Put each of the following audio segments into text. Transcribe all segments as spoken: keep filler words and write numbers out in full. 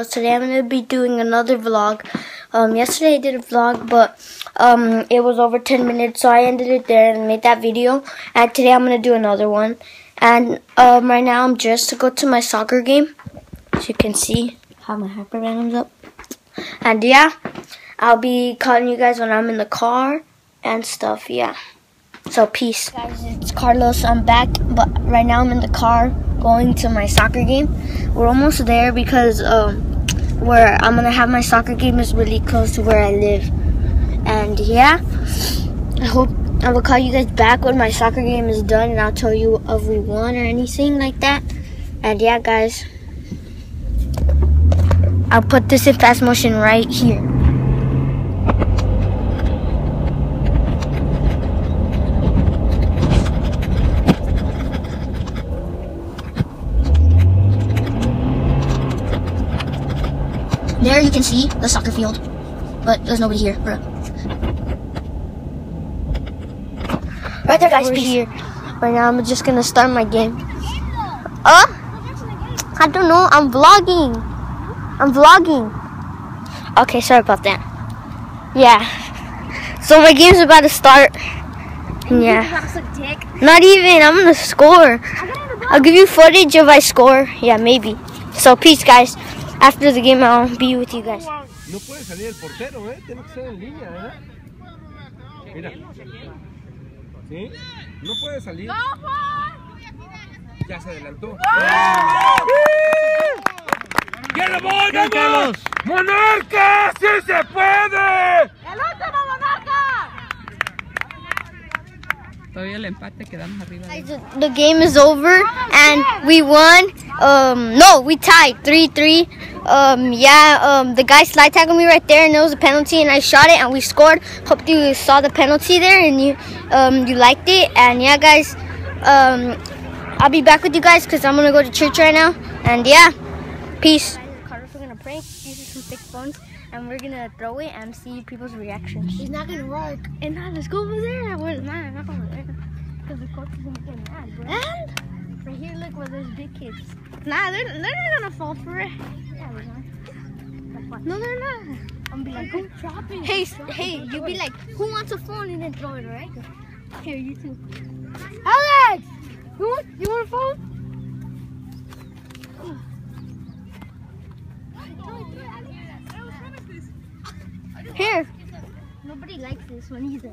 Carlos. Today I'm going to be doing another vlog. Um, yesterday I did a vlog, but um, it was over ten minutes, so I ended it there and made that video. And today I'm going to do another one. And um, right now I'm just to go to my soccer game. As you can see, I have my hyper randoms up. And yeah, I'll be calling you guys when I'm in the car and stuff, yeah. So peace. Guys, it's Carlos. I'm back, but right now I'm in the car going to my soccer game. We're almost there because um, where I'm gonna have my soccer game is really close to where I live. And yeah, I hope I will call you guys back when my soccer game is done, and I'll tell you if we won or anything like that. And yeah, guys, I'll put this in fast motion right here. There you can see the soccer field, but there's nobody here, bro. Right there, guys. We're here. Right now, I'm just gonna start my game. Uh, I don't know. I'm vlogging. I'm vlogging. Okay, sorry about that. Yeah. So my game's about to start. Yeah. Not even. I'm gonna score. I'll give you footage if I score. Yeah, maybe. So peace, guys. After the game, I'll be with you guys. No puede salir el portero, ¿eh? Tiene que ser en línea, ¿eh? Mira. ¿Sí? No puede salir. Ya se adelantó. ¡Ya lo voy, vamos! ¡Monarca! ¡Sí se puede! ¡El último Monarca! Todavía el empate, quedamos arriba. The game is over and we won. Um, no, we tied three three. Um, yeah, um, the guy slide tackled me right there, and there was a penalty, and I shot it, and we scored. Hope you saw the penalty there, and you, um, you liked it. And yeah, guys, um, I'll be back with you guys because I'm gonna go to church right now. And yeah, peace. Carlos, we're gonna prank using some fake phones, and we're gonna throw it and see people's reactions. It's not gonna work. And now let's go over there. Where's mine? Not over there. Because the coach is gonna get mad, bro. And right here, look where there's big kids. Nah, they're, they're not gonna fall for it. Yeah, they're not. No, they're not. I'm gonna be like, go drop it. Hey, hey, you be like, who wants a phone, and then throw it, right? Here, you too. Alex! You want, you want a phone? Here. Nobody likes this one either.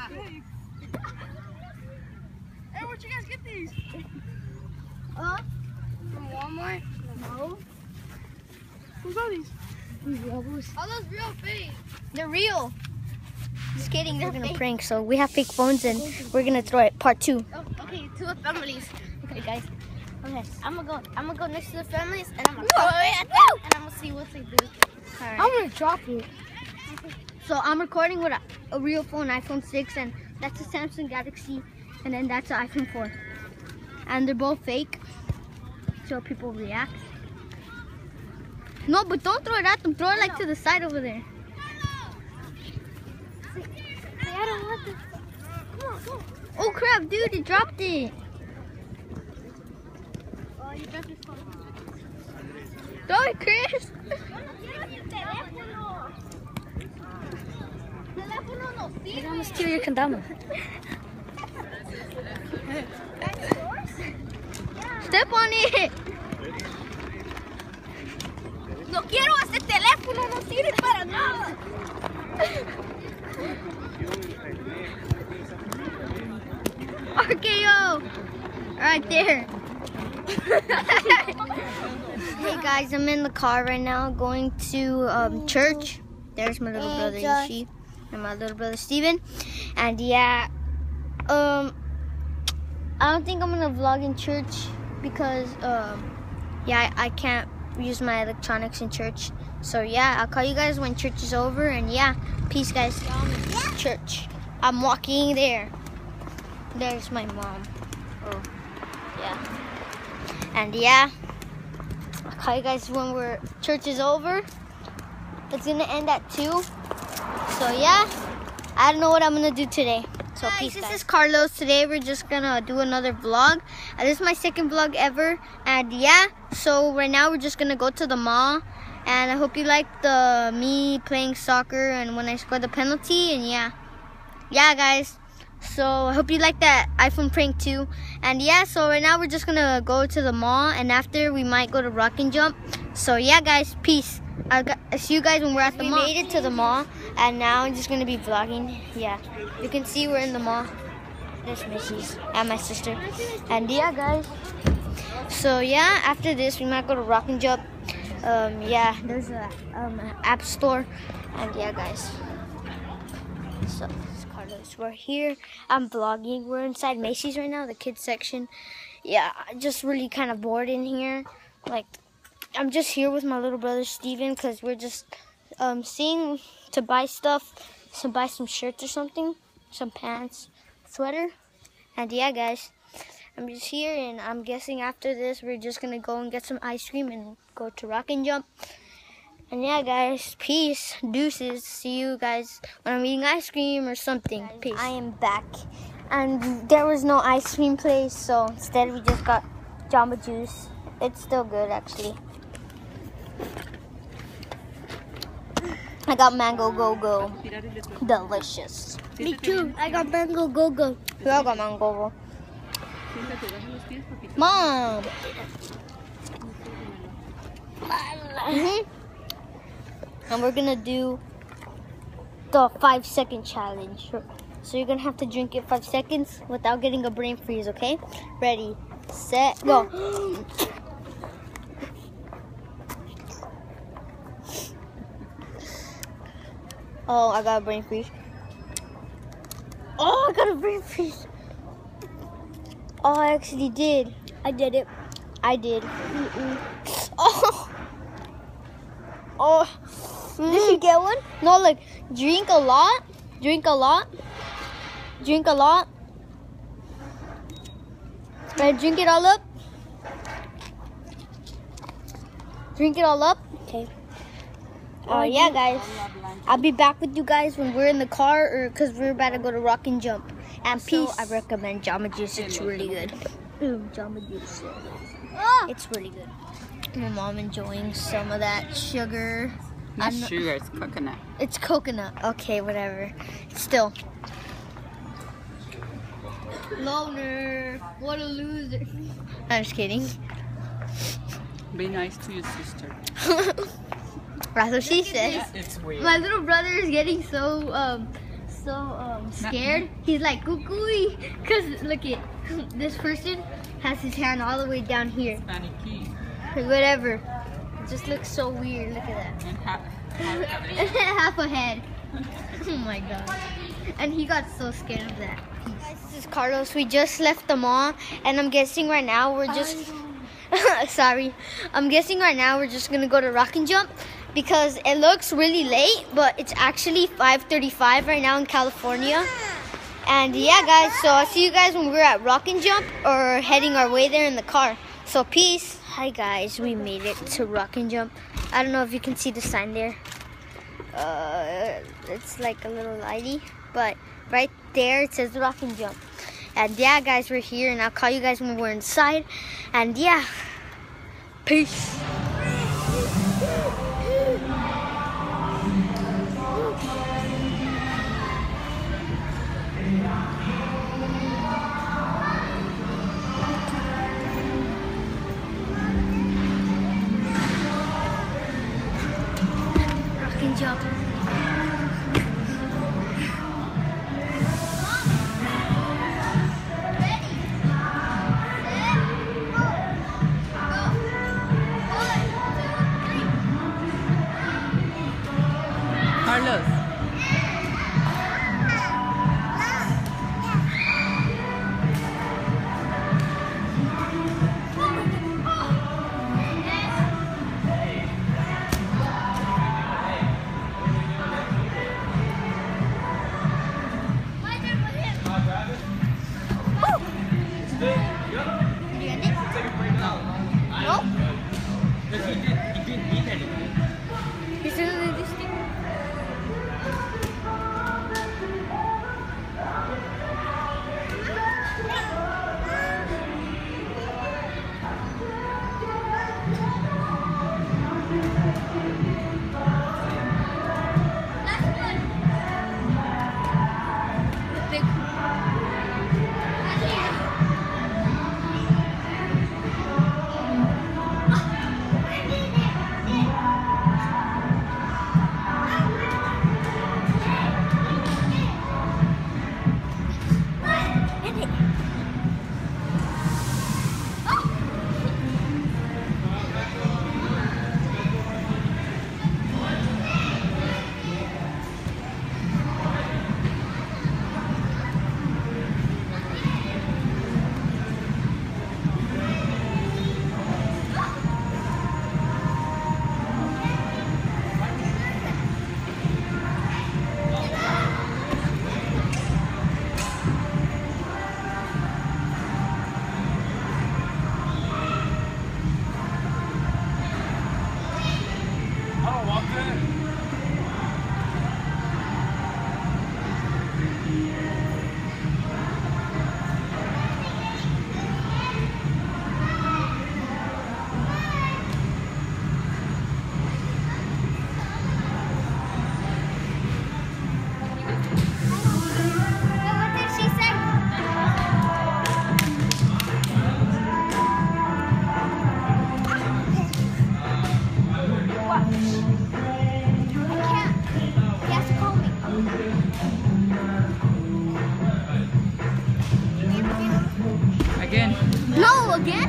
Hey, where'd you guys get these? Uh, From Walmart? no. Who's are these? These rebels. Are those real fake? They're real. Just kidding, they're gonna prank. So we have fake phones and we're gonna throw it. Part two. Oh, okay, to the families. Okay, guys. Okay, I'm gonna go. I'm gonna go next to the families and I'm gonna Whoa. throw it at them and I'm gonna see what they do. All right. I'm gonna drop it. So I'm recording with a, a real phone, iPhone six, and that's a Samsung Galaxy, and then that's an iPhone four, and they're both fake. So people react. No, but don't throw it at them. Throw it like to the side over there. I don't want this. Come on, go. Oh crap, dude, he dropped it. Oh, you got this phone. Throw it, Chris. Vamos a ir cantando. Step on it. No quiero ese teléfono, no sirve para nada. R K O. Right there. Hey guys, I'm in the car right now going to um, church. There's my little brother Yoshi and my little brother Steven. And yeah, um, I don't think I'm gonna vlog in church because um, yeah, I, I can't use my electronics in church. So yeah, I'll call you guys when church is over. And yeah, peace, guys. Church. I'm walking there. There's my mom. Oh, yeah. And yeah, I'll call you guys when we're church is over. It's gonna end at two. So yeah, I don't know what I'm gonna do today. So Hi, peace, this guys. is Carlos. Today we're just gonna do another vlog. Uh, this is my second vlog ever, and yeah. So right now we're just gonna go to the mall, And I hope you liked the me playing soccer and when I scored the penalty. And yeah, yeah, guys. So I hope you liked that iPhone prank too. And yeah, so right now we're just gonna go to the mall, and after we might go to Rock and Jump. So yeah, guys, peace. I'll, I'll see you guys when we're at the we mall. We made it to the mall, and now I'm just gonna be vlogging. Yeah, you can see we're in the mall. There's Macy's and my sister. And yeah, guys. So yeah, after this we might go to Rock and Jump. Um, yeah, there's a um, app store, and yeah, guys. So it's Carlos. We're here. I'm vlogging. We're inside Macy's right now, the kids section. Yeah, I'm just really kind of bored in here. Like, I'm just here with my little brother Steven because we're just um, seeing to buy stuff, to buy some shirts or something, some pants, sweater, and yeah, guys. I'm just here, and I'm guessing after this, we're just going to go and get some ice cream and go to Rock and Jump. And yeah, guys, peace, deuces. See you guys when I'm eating ice cream or something. Peace. I am back, and there was no ice cream place, so instead we just got Jamba Juice. It's still good, actually. I got Mango Go-Go. Delicious. Me too. I got Mango Go-Go. We all got Mango Go-Go. Mom. Mm-hmm. And we're gonna do the five second challenge. So you're gonna have to drink it five seconds without getting a brain freeze, okay? Ready, set, go. Oh, I got a brain freeze. Oh, I got a brain freeze. Oh, I actually did. I did it. I did. Mm-mm. Oh. Oh. Mm. Did you get one? No, like, drink a lot. Drink a lot. Drink a lot. Right, drink it all up. Drink it all up. Okay. Oh, uh, yeah, guys. I'll be back with you guys when we're in the car, or because we're about to go to Rock and Jump. And peace. So I recommend Jamba Juice. It's really good. Ooh, Jamba Juice. Oh. It's really good. My mom enjoying some of that sugar. Not sugar, it's coconut. It's coconut. Okay, whatever. Still. Loner. What a loser. I'm just kidding. Be nice to your sister. That's what she says. It's weird. My little brother is getting so um so um scared. He's like cuckoo, cause look at this person has his hand all the way down here. Panicky. Whatever. It just looks so weird. Look at that. And half, half a head. Oh my god. And he got so scared of that. Guys, this is Carlos. We just left the mall, and I'm guessing right now we're just sorry. I'm guessing right now we're just gonna go to Rock and Jump because it looks really late, but it's actually five thirty-five right now in California. And yeah, guys, so I'll see you guys when we're at Rock and Jump or heading our way there in the car. So peace. Hi guys, we made it to Rock and Jump. I don't know if you can see the sign there. Uh, it's like a little lighty, but right there it says Rock and Jump. And yeah, guys, we're here, and I'll call you guys when we're inside. And yeah, peace. Rock and Jump. again?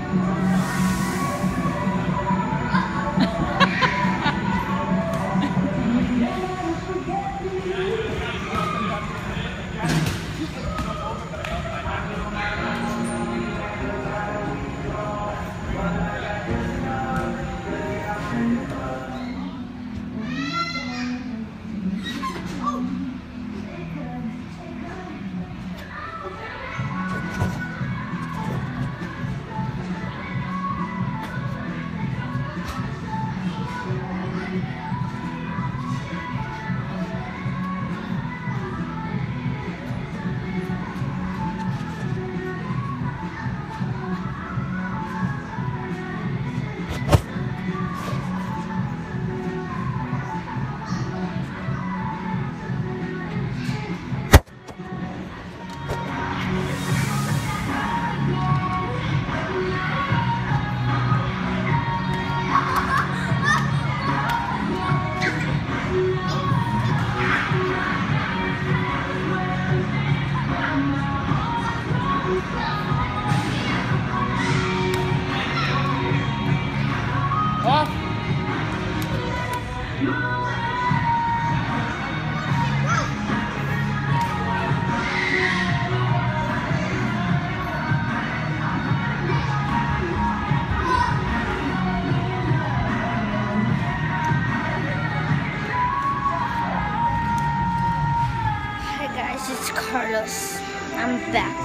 Hi guys, it's Carlos. I'm back.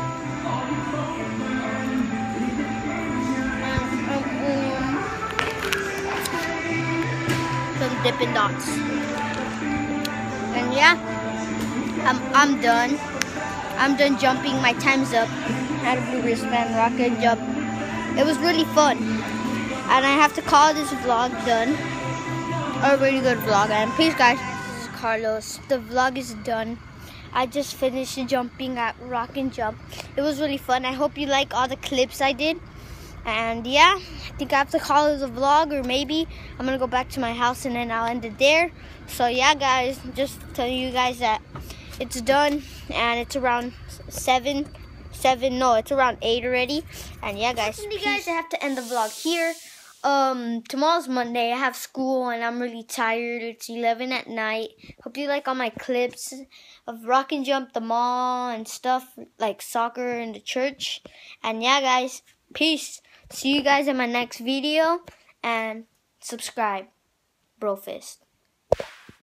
Some Dippin' Dots. And yeah, I'm I'm done. I'm done jumping. My time's up. Had a blue wristband, rocket jump. It was really fun. And I have to call this vlog done. A really good vlog. And peace guys. This is Carlos. The vlog is done. I just finished jumping at Rock and Jump. It was really fun. I hope you like all the clips I did. And yeah, I think I have to call it a vlog, or maybe I'm gonna go back to my house and then I'll end it there. So yeah guys, just telling you guys that it's done, and it's around seven, seven, no, it's around eight already. And yeah guys, you guys, I have to end the vlog here. Um, tomorrow's Monday. I have school and I'm really tired. It's eleven at night. Hope you like all my clips of Rock and Jump, the mall, and stuff like soccer and the church. And yeah guys, peace. See you guys in my next video, and subscribe. Bro Fist.